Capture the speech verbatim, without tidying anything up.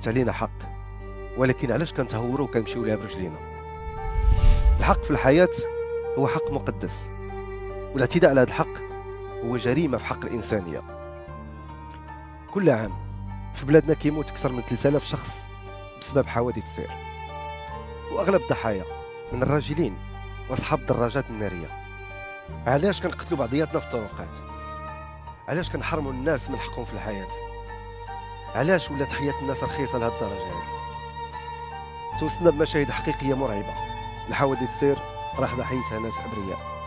كيفوت علينا حق، ولكن علاش كنتهوروا وكنمشيو ليها برجلينا؟ الحق في الحياة هو حق مقدس، والاعتداء على هذا الحق هو جريمة في حق الإنسانية. كل عام في بلادنا كيموت أكثر من ثلاثة آلاف شخص بسبب حوادث السير، وأغلب الضحايا من الراجلين وأصحاب الدراجات النارية. علاش كنقتلوا بعضياتنا في الطرقات؟ علاش كنحرموا الناس من حقهم في الحياة؟ علاش ولات حياة الناس رخيصة لهذه الدرجة هذه؟ توصلنا بمشاهد حقيقية مرعبة لحوادث السير راح ضحيتها ناس أبرياء.